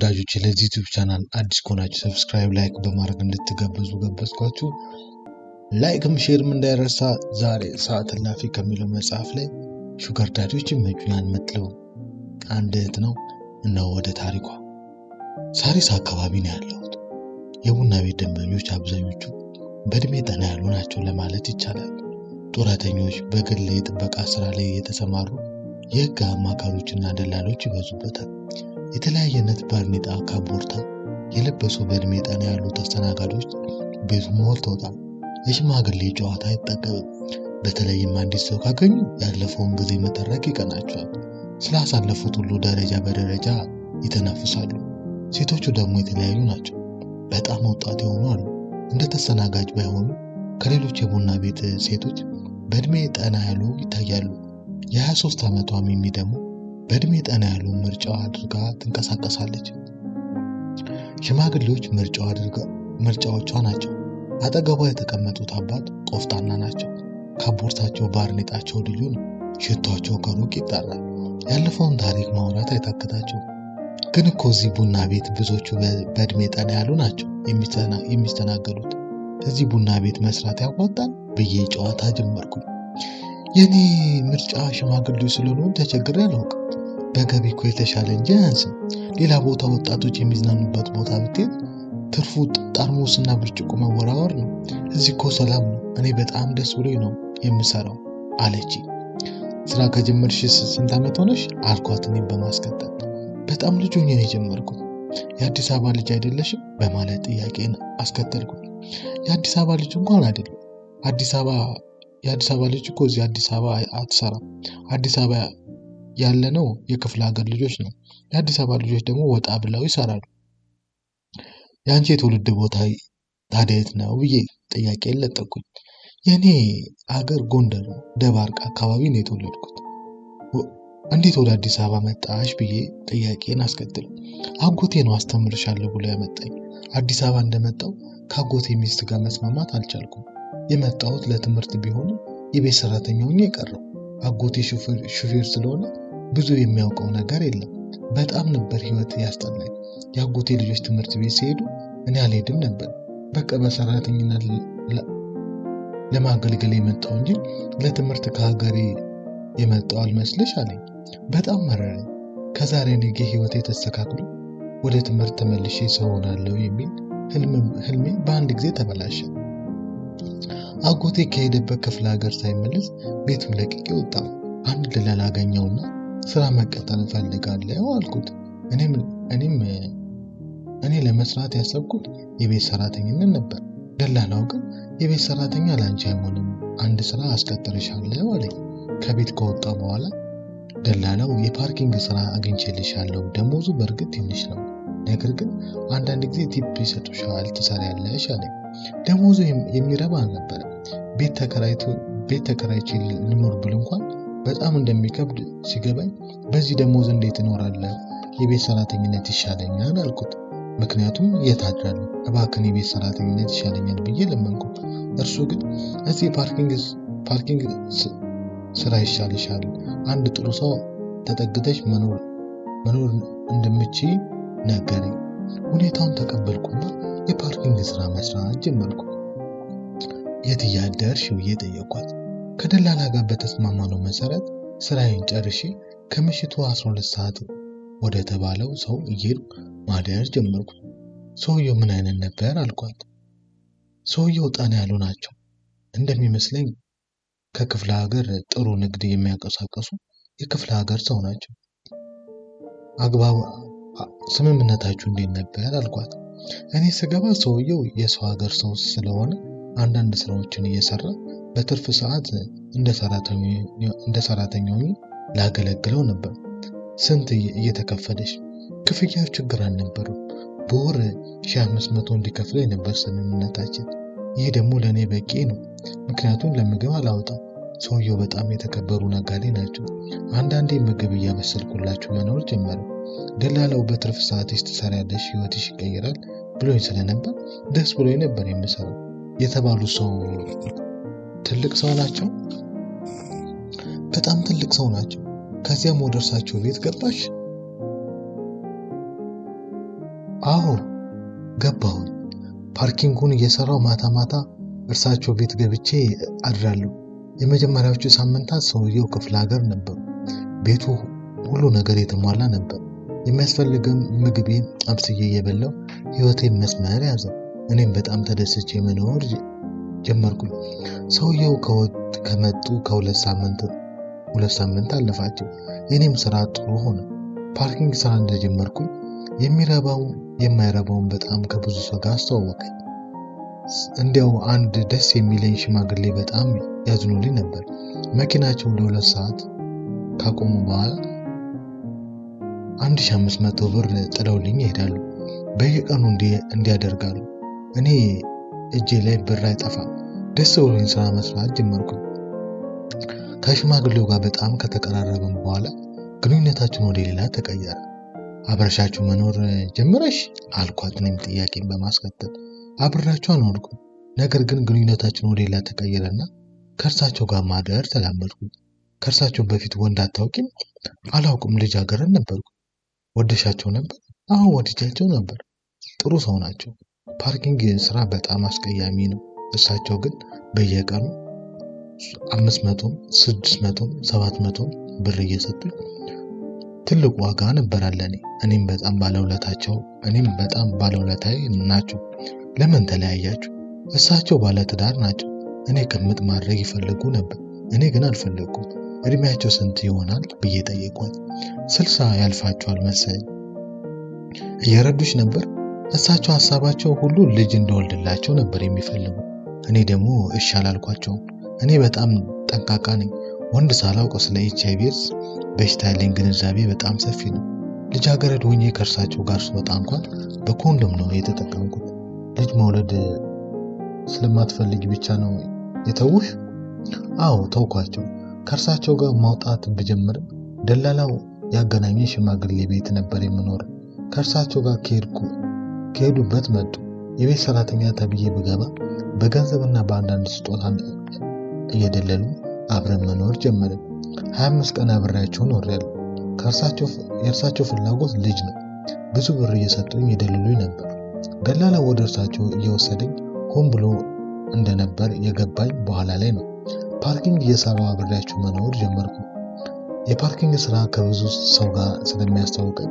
ተወዳጆች ለዚህ ዩቲዩብ ቻናል አዲስ ከሆናችሁ ሰብስክራይብ ላይክ በማድረግ እንድትጋበዙ ጋበዝኳችሁ። ላይክም ሼርም እንዳይረሳ። ዛሬ ሰዓት እላፊ ከሚለው መጽሐፍ ላይ ሹገር ዳዲዎች ይመቹኛል የምትለው አንድ እህት ነው እና ወደ ታሪኳ። ሳሪስ አካባቢ ነው ያለሁት። የቡና ቤት ደንበኞች አብዛኞቹ በእድሜ ጠና ያሉ ናቸው ለማለት ይቻላል። ጡረተኞች፣ በግል የጥበቃ ስራ ላይ የተሰማሩ የህግ አማካሪዎችና ደላሎች ይበዙበታል። የተለያየነት ባርኔጣ ካቦርታ የለበሱ በእድሜ ጠና ያሉ ተስተናጋጆች ቤቱ ሞልተውታል። የሽማግሌ ጨዋታ አይጠገብም። በተለይም አንዲት ሰው ካገኙ ያለፈውን ጊዜ መተረክ ይቀናቸዋል። ስላሳለፉት ሁሉ ደረጃ በደረጃ ይተነፍሳሉ። ሴቶቹ ደግሞ የተለያዩ ናቸው። በጣም ወጣት የሆኑ አሉ። እንደ ተስተናጋጅ ባይሆኑ ከሌሎች የቡና ቤት ሴቶች በእድሜ ጠና ያሉ ይታያሉ። የ23 ዓመቷ ሚሚ ደግሞ በእድሜ ጠና ያሉ ምርጫው አድርጋ ትንቀሳቀሳለች። ሽማግሌዎች ምርጫዎቿ ናቸው። አጠገቧ የተቀመጡት አባት ቆፍጣና ናቸው። ካቦርታቸው ባርኔጣቸው ልዩ ነው። ሽቷቸው ከሩቅ ይጣራል። ያለፈውን ታሪክ ማውራት አይታክታቸው። ግን እኮ እዚህ ቡና ቤት ብዙዎቹ በእድሜ ጠና ያሉ ናቸው የሚስተናገዱት። እዚህ ቡና ቤት መስራት ያዋጣል ብዬ ጨዋታ ጀመርኩ። የኔ ምርጫ ሽማግሌዎች ስለሆኑ ተቸግሬ አላውቅም። በገቢ እኮ የተሻለ እንጂ አያንስም። ሌላ ቦታ ወጣቶች የሚዝናኑበት ቦታ ብትሄድ ትርፉ ጠርሙስና ብርጭቆ መወራወር ነው። እዚህ እኮ ሰላም ነው። እኔ በጣም ደስ ብሎኝ ነው የምሰራው አለች። ስራ ከጀመርሽ ስንት ዓመት ሆነሽ አልኳት እኔም በማስከተል። በጣም ልጅ ሆኜ ነው የጀመርኩት። የአዲስ አበባ ልጅ አይደለሽም በማለት ጥያቄን አስከተልኩ። የአዲስ አበባ ልጅ እንኳን አይደለም። የአዲስ አበባ ልጅ እኮ እዚህ አዲስ አበባ አትሰራም። አዲስ አበባ ያለነው የክፍለ ሀገር ልጆች ነው። የአዲስ አበባ ልጆች ደግሞ ወጣ ብለው ይሰራሉ። ያንቺ የትውልድ ቦታ ታዲያ የት ነው ብዬ ጥያቄን ለጠኩኝ። የኔ ሀገር ጎንደር ነው፣ ደባርቅ አካባቢ ነው የተወለድኩት። እንዴት ወደ አዲስ አበባ መጣሽ ብዬ ጥያቄን አስከትል። አጎቴ ነው አስተምርሻለሁ ብሎ ያመጣኝ። አዲስ አበባ እንደመጣው ከአጎቴ ሚስት ጋር መስማማት አልቻልኩም። የመጣሁት ለትምህርት ቢሆንም የቤት ሰራተኛ ሆኜ ቀረሁ። አጎቴ ሹፌር ስለሆነ ብዙ የሚያውቀው ነገር የለም። በጣም ነበር ህይወት ያስጠላኝ። የአጎቴ ልጆች ትምህርት ቤት ሲሄዱ እኔ አልሄድም ነበር። በቃ በሰራተኝነት ለማገልገል የመጣው እንጂ ለትምህርት ከሀገሬ የመጣው አልመስልሽ አለኝ። በጣም መረረኝ። ከዛሬ ነገ ህይወቴ ተስተካክሎ ወደ ትምህርት ተመልሼ ሰው ሆናለሁ የሚል ህልሜ በአንድ ጊዜ ተበላሸ። አጎቴ ከሄደበት ክፍለ ሀገር ሳይመለስ ቤቱን ለቅቄ ወጣሁ። አንድ ደላላ አገኘውና ስራ መቀጠል እፈልጋለሁ አልኩት። እኔ ለመስራት ያሰብኩት የቤት ሰራተኝነት ነበር። ደላላው ግን የቤት ሰራተኛ ላንቺ አይሆንም፣ አንድ ስራ አስቀጥርሻለሁ አለኝ። ከቤት ከወጣ በኋላ ደላላው የፓርኪንግ ስራ አግኝቼልሻለሁ፣ ደሞዙ በእርግጥ ትንሽ ነው፣ ነገር ግን አንዳንድ ጊዜ ቲፕ ይሰጡሻል፣ ትሰሪያለሽ አለኝ። ደሞዙ የሚረባ አልነበረም። ቤት ተከራይቼ ልኖር ብል እንኳን በጣም እንደሚከብድ ሲገባኝ በዚህ ደሞዝ እንዴት እኖራለሁ? የቤት ሰራተኝነት ይሻለኛል አልኩት። ምክንያቱም የታድራለሁ፣ እባክህን የቤት ሰራተኝነት ይሻለኛል ብዬ ለመንኩት። እርሱ ግን እዚህ ፓርኪንግ ስራ ይሻልሻል፣ አንድ ጥሩ ሰው ተጠግተሽ መኖር እንደምችይ ነገረኝ። ሁኔታውን ተቀበልኩና የፓርኪንግ ስራ መስራት ጀመርኩ። የት እያደርሽ ብዬ ጠየኳት። ከደላላ ጋር በተስማማነው መሰረት ስራዬን ጨርሼ ከምሽቱ 12 ሰዓት ወደ ተባለው ሰው እየሄድኩ ማደር ጀመርኩ። ሰውየው ምን አይነት ነበር አልኳት። ሰውየው ጠና ያሉ ናቸው እንደሚመስለኝ። ከክፍለ ሀገር ጥሩ ንግድ የሚያንቀሳቀሱ የክፍለ ሀገር ሰው ናቸው። ስምምነታችሁ እንዴት ነበር አልኳት። እኔ ስገባ ሰውየው የሰው ሀገር ሰው ስለሆነ አንዳንድ ስራዎችን እየሰራ በትርፍ ሰዓት እንደ ሰራተኛው ላገለግለው ነበር። ስንት እየተከፈለሽ? ክፍያው ችግር አልነበረም። በወር 1500 እንዲከፍለኝ ነበር ስምምነታችን። ይህ ደግሞ ለኔ በቂ ነው፣ ምክንያቱም ለምግብ አላወጣም። ሰውየው በጣም የተከበሩ ነጋዴ ናቸው። አንዳንዴ ምግብ እያበሰልኩላችሁ መኖር ጀመረ። ደላላው በትርፍ ሰዓትሽ ትሰሪያለሽ፣ ህይወትሽ ይቀየራል ብሎኝ ስለነበር ደስ ብሎኝ ነበር የምሰራው። የተባሉ ሰው ትልቅ ሰው ናቸው። በጣም ትልቅ ሰው ናቸው። ከዚያም ወደ እርሳቸው ቤት ገባሽ? አዎ ገባሁ። ፓርኪንጉን እየሰራው ማታ እርሳቸው ቤት ገብቼ አድራለሁ። የመጀመሪያዎቹ ሳምንታት ሰውየው ክፍለ ሀገር ነበሩ። ቤቱ ሁሉ ነገር የተሟላ ነበር። የሚያስፈልገም ምግቤን አብስዬ እየበላው ህይወቴን መስመር ያዘ። እኔም በጣም ተደስቼ መኖር ጀመርኩኝ። ሰውየው ከመጡ ከሁለት ሳምንት አለፋቸው። እኔም ስራ ጥሩ ሆነ። ፓርኪንግ ስራ እንደጀመርኩኝ የሚረባው የማይረባውን በጣም ከብዙ ሰው ጋር አስተዋወቀኝ። እንዲያው አንድ ደስ የሚለኝ ሽማግሌ በጣም ያዝኑልኝ ነበር። መኪናቸው ለ2 ሰዓት ካቆሙ በኋላ 1500 ብር ጥለውልኝ ይሄዳሉ። በየቀኑ እንዲያደርጋሉ። እኔ እጄ ላይ ብር አይጠፋም። ደስ ብሎኝ ስራ መስራት ጀመርኩኝ። ከሽማግሌው ጋር በጣም ከተቀራረብን በኋላ ግንኙነታችን ወደ ሌላ ተቀየረ። አብረሻቸው መኖር ጀመረሽ አልኳት። እኔም ጥያቄን በማስከተል አብራቸው አልኖርኩም። ነገር ግን ግንኙነታችን ወደ ሌላ ተቀየረና ከእርሳቸው ጋር ማደር ተላመድኩኝ። ከእርሳቸው በፊት ወንድ አታውቂም? አላውቅም። ልጃገረድ ነበርኩ። ወደሻቸው ነበር? አዎ ወድጃቸው ነበር። ጥሩ ሰው ናቸው። ፓርኪንግ ስራ በጣም አስቀያሚ ነው። እርሳቸው ግን በየቀኑ 500፣ 600፣ 700 ብር እየሰጡኝ ትልቅ ዋጋ ነበር ለኔ። እኔም በጣም ባለውለታዬ ናቸው። ለምን ተለያያችሁ? እሳቸው ባለትዳር ናቸው። እኔ ቅምጥ ማድረግ ይፈልጉ ነበር። እኔ ግን አልፈለኩም። እድሜያቸው ስንት ይሆናል ብዬ ጠየቅኳት። 60 ያልፋቸዋል መሰለኝ። እየረዱሽ ነበር? እሳቸው ሐሳባቸው ሁሉ ልጅ እንደወልድላቸው ነበር የሚፈልጉ። እኔ ደግሞ እሺ አላልኳቸውም። እኔ በጣም ጠንቃቃ ነኝ። ወንድ ሳላውቅ ስለ HIV በሽታ ያለኝ ግንዛቤ በጣም ሰፊ ነው። ልጃገረድ ሆኜ ከእርሳቸው ጋር ስወጣ እንኳን በኮንዶም ነው የተጠቀምኩት። ልጅ መውለድ ስለማትፈልጊ ብቻ ነው የተውሽ? አዎ ተውኳቸው። ከእርሳቸው ጋር ማውጣት ብጀምርም ደላላው ያገናኘ ሽማግሌ ቤት ነበር የምኖረው። ከእርሳቸው ጋር ከሄዱበት መጡ። የቤት ሰራተኛ ተብዬ ብገባ በገንዘብና በአንዳንድ ስጦታ እየደለሉ አብረን መኖር ጀመርን። 25 ቀን አብሬያቸው ኖሬያለሁ። የእርሳቸው ፍላጎት ልጅ ነው። ብዙ ብር እየሰጡኝ ይደልሉኝ ነበር። ደላላው ወደ እርሳቸው እየወሰደኝ ሆን ብሎ እንደነበር የገባኝ በኋላ ላይ ነው። ፓርኪንግ እየሰራው አብሬያቸው መኖር ጀመርኩ። የፓርኪንግ ስራ ከብዙ ሰው ጋር ስለሚያስተዋውቀኝ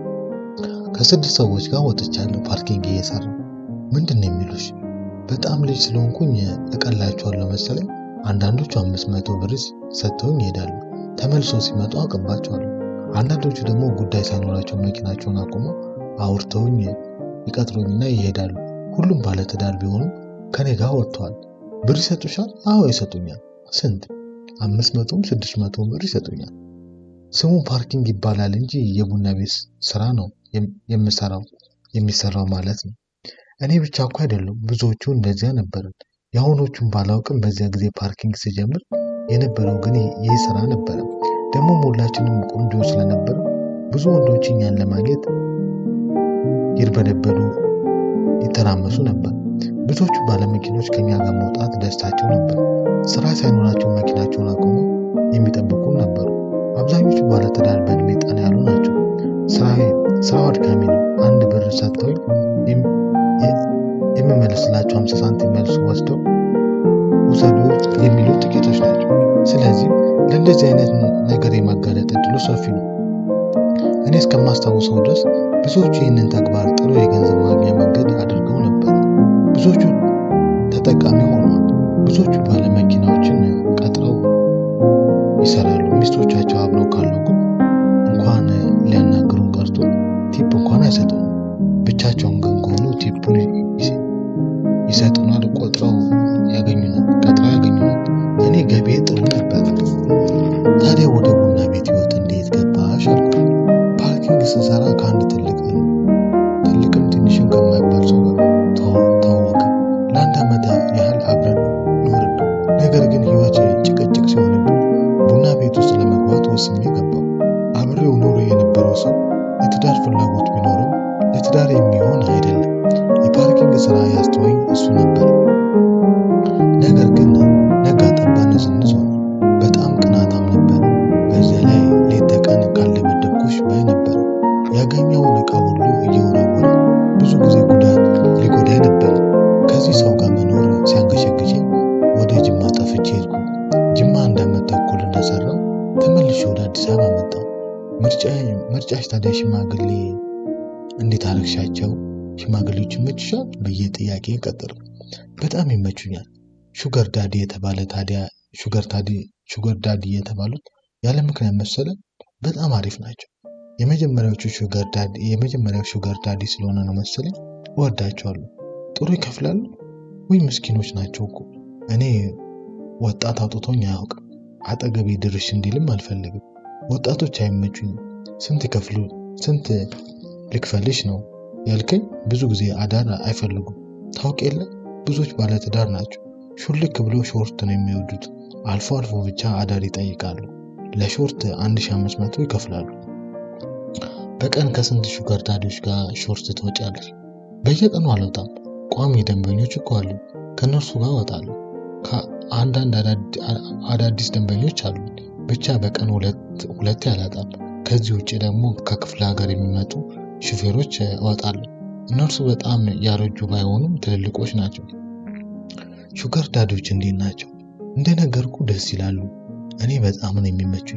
ከ6 ሰዎች ጋር ወጥቻለሁ። ፓርኪንግ እየሰራው ምንድነው የሚሉሽ? በጣም ልጅ ስለሆንኩኝ እቀላቸዋለሁ መሰለኝ። አንዳንዶቹ 500 ብር ሰጥተውኝ ይሄዳሉ። ተመልሶ ሲመጡ አቀባቸዋለሁ። አንዳንዶቹ ደግሞ ጉዳይ ሳይኖራቸው መኪናቸውን አቁመው አውርተውኝ ይቀጥሩኝና ይሄዳሉ። ሁሉም ባለትዳር ቢሆኑ ከኔ ጋር ወጥተዋል። ብር ይሰጡሻል? አዎ ይሰጡኛል። ስንት? 500ም 600 ብር ይሰጡኛል። ስሙ ፓርኪንግ ይባላል እንጂ የቡና ቤት ስራ ነው የሚሰራው ማለት ነው። እኔ ብቻ እኮ አይደለም፣ ብዙዎቹ እንደዚያ ነበር። የአሁኖቹን ባላውቅም በዚያ ጊዜ ፓርኪንግ ሲጀምር የነበረው ግን ይህ ስራ ነበር። ደግሞ ሁላችንም ቆንጆ ስለነበር ብዙ ወንዶች እኛን ለማግኘት ይርበደበዱ ይተራመሱ ነበር። ብዙዎቹ ባለመኪኖች ከኛ ጋር መውጣት ደስታቸው ነበር። ስራ ሳይኖራቸው መኪናቸውን አቁመው የሚጠብቁን ነበሩ። አብዛኞቹ ባለትዳር በእድሜ ጠና ያሉ ናቸው። ስራው አድካሚ ነው። አንድ ብር ሰጥተውኝ የሚመልስላቸው 50 ሳንቲም መልስ ወስደው ውሰዱ የሚሉ ጥቂቶች ናቸው። ስለዚህ ለእንደዚህ አይነት ነገር የማጋለጥ እድሉ ሰፊ ነው። እኔ እስከማስታውሰው ድረስ ብዙዎቹ ይህንን ተግባር ጥሩ የገንዘብ ማግኛ መንገድ አድርገው ነበር። ብዙዎቹ ተጠቃሚ ሆነዋል። ብዙዎቹ ባለመኪናዎችን ቀጥረው ይሰራሉ። ሚስቶቻቸው አብረው ካሉ ግን እንኳን ሊያናግሩን ቀርቶ ቲፕ እንኳን አይሰጡም። ብቻቸውን ግን ከሆኑ ቲፑን ይሰጡናል። ቀጥረው ያገኙናል። እኔ ገቢ ጥሩ ነበር። ታዲያ ወደ ቡና ቤት ህይወት እንዴት ገባሽ አልኩ። ፓርኪንግ ስሰራ ከአንድ ትልቅም ትንሽም ከማይባል ሰው ጋር ተዋወቅን። ለአንድ ዓመት ያህል አብረን ኖርን። ነገር ግን ህይወት ጭቅጭቅ ሲሆንብን ቡና ቤት ውስጥ ለመግባት ወስኜ ገባሁ። አብሬው ኖሮ የነበረው ሰው የትዳር ፍላጎት ቢኖርም ለትዳር የሚሆን አይደለም። የፓርኪንግ ስራ ያስተወኝ እሱ ነበር። ነገር ግን ነጋ ጠባ ንዝንዝ ሆነ። በጣም ቅናታም ነበር። በዚያ ላይ ሌት ተቀን ካልደበደብኩሽ ባይ ነበር። ያገኘውን ዕቃ ሁሉ እየወረወረ ጊዜ ሊጎዳኝ ነበር። ከዚህ ሰው ጋር መኖር ሲያንገሸግሸኝ ወደ ጅማ ጠፍቼ ሄድኩ። ጅማ አንድ ዓመት ተኩል እንደሰራው ተመልሼ ወደ አዲስ አበባ መጣሁ። ምርጫሽ ታዲያ ሽማግሌ እንዴት አረግሻቸው? ሽማግሌዎች ይመቹሻል ብዬ ጥያቄ ቀጠሉ። በጣም ይመቹኛል። ሹገር ዳዲ የተባሉት ያለ ምክንያት መሰለ በጣም አሪፍ ናቸው። የመጀመሪያው ሹገር ዳዲ ስለሆነ ነው መሰለኝ እወዳቸዋለሁ። ጥሩ ይከፍላሉ ወይ? ምስኪኖች ናቸው እኮ። እኔ ወጣት አውጥቶኝ አያውቅም። አጠገቤ ድርሽ እንዲልም አልፈልግም። ወጣቶች አይመቹኝም። ስንት ልክፈልሽ ነው ያልከኝ? ብዙ ጊዜ አዳር አይፈልጉም። ታውቅ የለ ብዙዎች ባለትዳር ናቸው። ሹልክ ብሎ ሾርት ነው የሚወዱት። አልፎ አልፎ ብቻ አዳር ይጠይቃሉ። ለሾርት 1500 ይከፍላሉ። በቀን ከስንት ሹገር ዳዲዎች ጋር ሾርት ትወጫለሽ? በየቀኑ አልወጣም። ቋሚ ደንበኞች እኮ አሉ። ከነርሱ ጋር እወጣለሁ። አንዳንድ አዳዲስ ደንበኞች አሉ። ብቻ በቀን ሁለት ያላጣም። ከዚህ ውጪ ደግሞ ከክፍለ ሀገር የሚመጡ ሹፌሮች እወጣለሁ። እነርሱ በጣም ያረጁ ባይሆኑም ትልልቆች ናቸው። ሹገር ዳዲዎች እንዴት ናቸው? እንደነገርኩ ደስ ይላሉ። እኔ በጣም ነው የሚመቹኝ።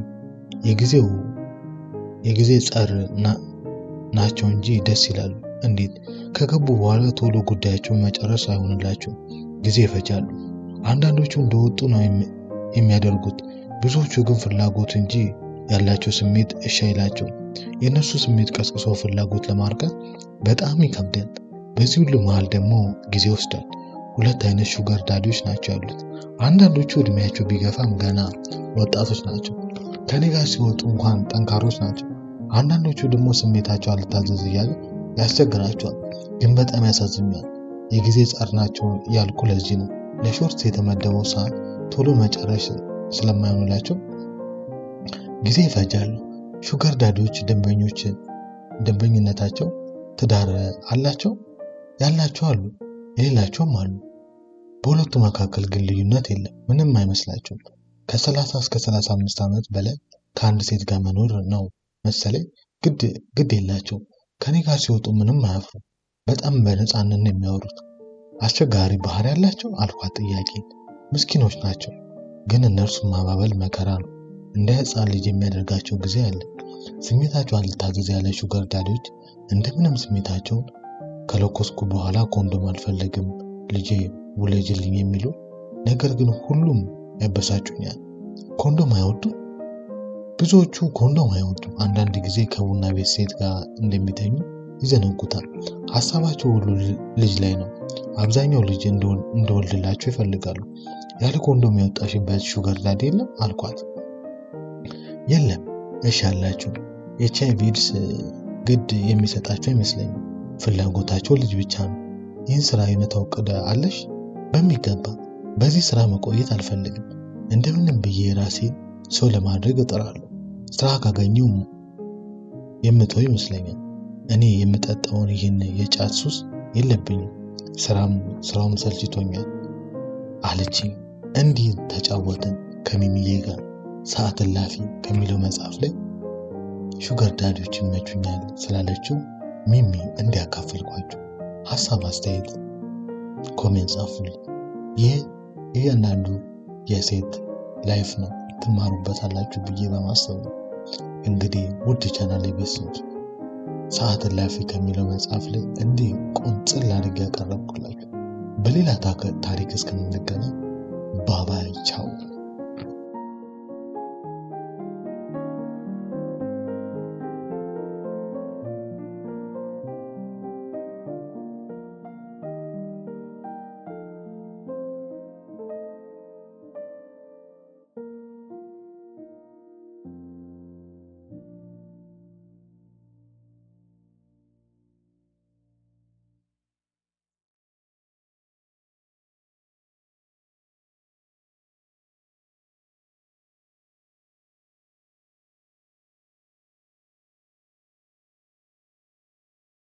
የጊዜ ጸር ናቸው እንጂ ደስ ይላሉ። እንዴት ከገቡ በኋላ ቶሎ ጉዳያቸውን መጨረስ አይሆንላቸው፣ ጊዜ ይፈጃሉ። አንዳንዶቹ እንደወጡ ነው የሚያደርጉት። ብዙዎቹ ግን ፍላጎት እንጂ ያላቸው ስሜት እሺ አይላቸው። የነሱ ስሜት ቀስቅሶ ፍላጎት ለማርካት በጣም ይከብዳል። በዚህ ሁሉ መሃል ደግሞ ጊዜ ይወስዳል። ሁለት አይነት ሹገር ዳዲዎች ናቸው ያሉት። አንዳንዶቹ እድሜያቸው ቢገፋም ገና ወጣቶች ናቸው። ከኔ ጋር ሲወጡ እንኳን ጠንካሮች ናቸው። አንዳንዶቹ ደግሞ ስሜታቸው አልታዘዝ እያለ ያስቸግራቸዋል። ግን በጣም ያሳዝኛል። የጊዜ ጸር ናቸው ያልኩ ለዚህ ነው። ለሾርት የተመደበው ሰዓት ቶሎ መጨረስ ስለማይሆንላቸው ጊዜ ይፈጃሉ። ሹገር ዳዲዎች ደንበኝነታቸው ትዳር አላቸው? ያላቸው አሉ፣ የሌላቸውም አሉ። በሁለቱ መካከል ግን ልዩነት የለም። ምንም አይመስላቸውም። ከ30 እስከ 35 ዓመት በላይ ከአንድ ሴት ጋር መኖር ነው መሰለኝ ግድ የላቸው። ከኔ ጋር ሲወጡ ምንም አያፍሩ። በጣም በነፃነት ነው የሚያወሩት። አስቸጋሪ ባህሪ ያላቸው አልኳት ጥያቄ። ምስኪኖች ናቸው፣ ግን እነርሱን ማባበል መከራ ነው። እንደ ሕፃን ልጅ የሚያደርጋቸው ጊዜ አለ። ስሜታቸው አልታዘዝ ያለ ሹገር ዳዲዎች እንደምንም ስሜታቸውን ከለኮስኩ በኋላ ኮንዶም አልፈልግም ልጄ ውለጅልኝ የሚሉ፣ ነገር ግን ሁሉም ያበሳጩኛል። ኮንዶም አይወዱም። ብዙዎቹ ኮንዶም አይወዱም። አንዳንድ ጊዜ ከቡና ቤት ሴት ጋር እንደሚተኙ ይዘነጉታል። ሐሳባቸው ሁሉ ልጅ ላይ ነው። አብዛኛው ልጅ እንደወልድላቸው ይፈልጋሉ። ያለ ኮንዶም የወጣሽበት ሹገር ዳዲ የለም አልኳት። የለም። እሺ አላችሁ። HIV ኤድስ ግድ የሚሰጣቸው አይመስለኝም። ፍላጎታቸው ልጅ ብቻ ነው። ይህን ስራ የመተው ዕቅድ አለሽ? በሚገባ። በዚህ ስራ መቆየት አልፈልግም። እንደምንም ብዬ ራሴን ሰው ለማድረግ እጥራለሁ። ስራ ካገኘው የምተው ይመስለኛል። እኔ የምጠጣውን ይህን የጫት ሱስ የለብኝም። ስራውም ሰልችቶኛል አለችኝ። እንዲህ ተጫወትን ከሚሚዬ ጋር። ሰዓት እላፊ ከሚለው መጽሐፍ ላይ ሹገር ዳዲዎች ይመቹኛል ስላለችው ሚሚ እንዲያካፈልኳችሁ ሐሳብ አስተያየት ኮሜንት ጻፉልኝ። ይህ እያንዳንዱ የሴት ላይፍ ነው፣ ትማሩበታላችሁ ብዬ በማሰብ ነው። እንግዲህ ውድ ቻናሌ ቤተሰቦች ሰዓት እላፊ ከሚለው መጽሐፍ ላይ እንዲህ ቁንጽል አድርጌ ያቀረብኩላችሁ። በሌላ ታሪክ እስከምንገናኝ ባባይ ቻው።